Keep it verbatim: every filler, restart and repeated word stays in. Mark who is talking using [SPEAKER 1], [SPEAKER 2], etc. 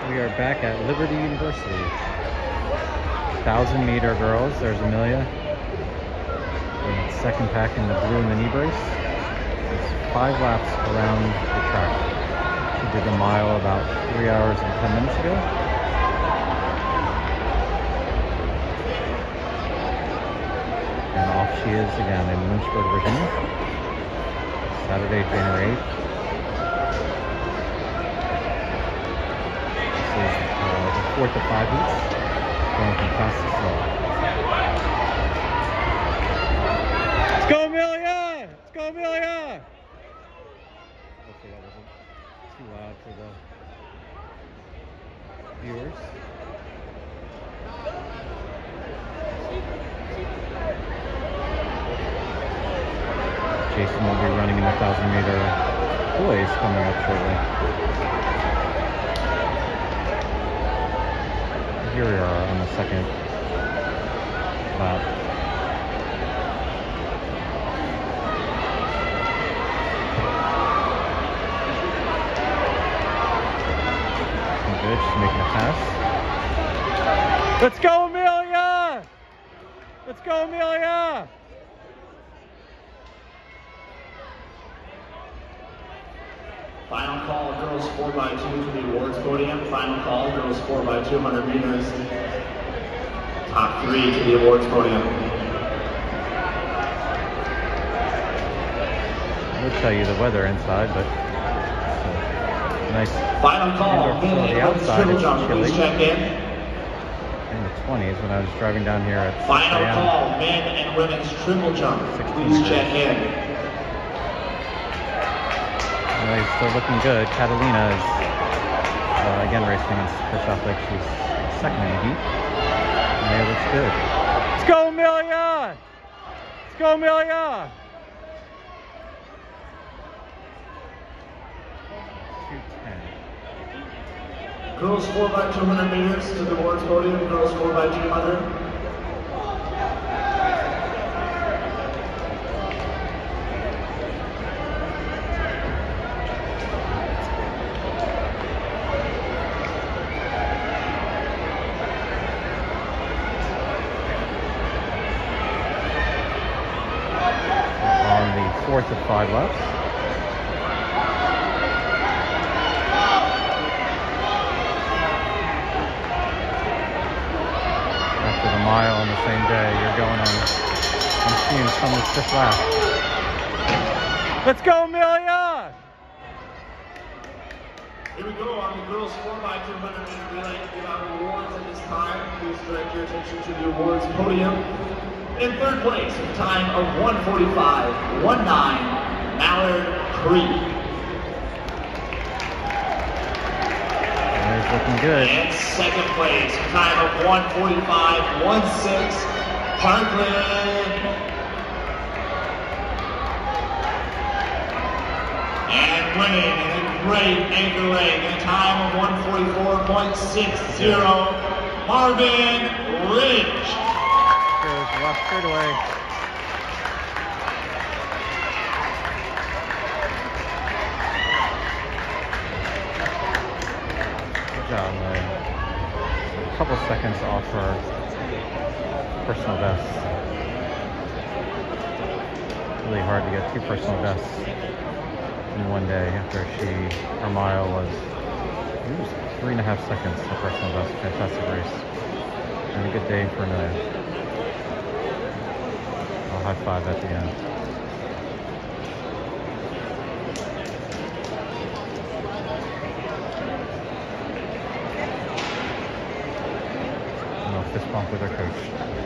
[SPEAKER 1] We are back at Liberty University. Thousand meter girls. There's Amelia. And second pack in the blue in the knee brace. It's five laps around the track. She did the mile about three hours and ten minutes ago. And off she is again in Lynchburg, Virginia. Saturday, January eighth. Uh, the fourth of five heats, going from fast to slow. Let's go, Amelia! Let's go, Amelia! Hopefully that wasn't too loud for the viewers. Jason will be running in the thousand meter boys coming up shortly. Here we are on the second lap. Good, she's making a pass. Let's go, Amelia! Let's go, Amelia!
[SPEAKER 2] Final call, girls four by two to the awards podium. Final call, girls four by two hundred meters. Top three to the awards podium.
[SPEAKER 1] I would tell you the weather inside, but it's a nice
[SPEAKER 2] final call.
[SPEAKER 1] indoor facility outside. It's chilly.
[SPEAKER 2] Please check in.
[SPEAKER 1] In the twenties when I was driving down here at
[SPEAKER 2] final call, men and women's triple jump. Please check in.
[SPEAKER 1] He's still looking good. Catalina is uh, again racing in first off like she's second in the heat. Amelia looks good. Let's go, Amelia! Let's go, Amelia! two ten.
[SPEAKER 2] Girls four by two hundred meters to the awards podium. Girls four by two hundred.
[SPEAKER 1] Fourth of five laps. After the mile on the same day, you're going on fumes from this fifth lap. Let's go, Amelia!
[SPEAKER 2] Here we go on the girls four by two hundred meter relay. Give out awards at this time. Please direct your attention to the awards podium. In third place, a time of one forty-five one nine, Mallard Creek.
[SPEAKER 1] It's looking good.
[SPEAKER 2] And second place, a time of one forty-five one six, Parkland. And winning in a great anchor leg, a time of one forty-four point six zero, Marvin Ridge.
[SPEAKER 1] Left straightaway. Good job, Mary. So a couple seconds off her personal best. Really hard to get two personal bests in one day after she, her mile was, it was three and a half seconds of personal best. Fantastic race. And a good day for Amelia. High five at the end. No fist bump with her coach.